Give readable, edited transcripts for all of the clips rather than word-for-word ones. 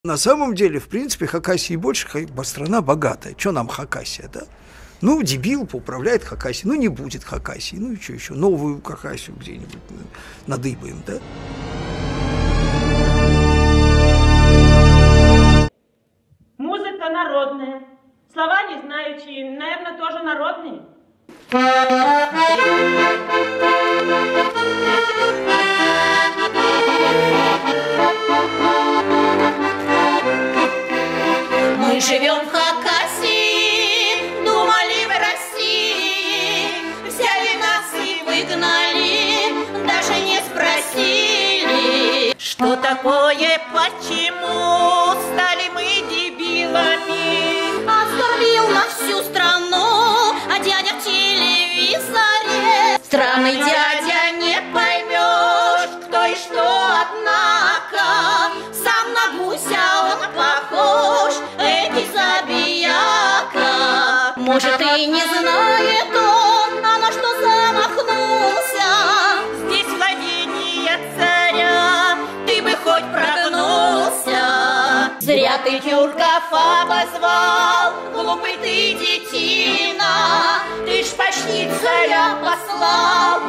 На самом деле, в принципе, Хакасии больше, страна богатая. Что нам Хакасия, да? Ну, дебил поуправляет Хакасией. Ну, не будет Хакасии. Ну, и что еще? Новую Хакасию где-нибудь надыбаем, да? Музыка народная. Слова не знающие, наверное, тоже народные. Мы живем в Хакасии, думали в России, взяли нас и выгнали, даже не спросили, что такое, почему стали мы дебилами. Оскорбил на всю страну, а дядя в телевизоре. Странный дядя, не поймешь, кто и что, однако сам на гуся он похож, эти забияка. Может, и не знает он, а на что замахнулся. Здесь владение царя, ты бы хоть прогнулся. Зря ты тюрков обозвал, глупый ты детина. Ты ж почти царя послал,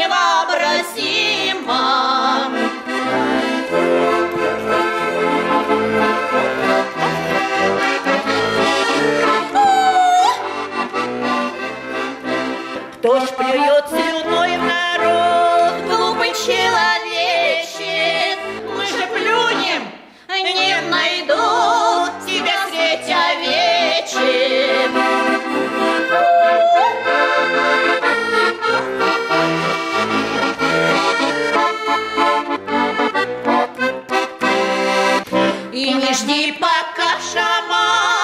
невообразимо. Кто ж плюет слюной в народ, глупый человече? Мы же плюнем, не найду тебя средь овечек. И не жди, пока шаман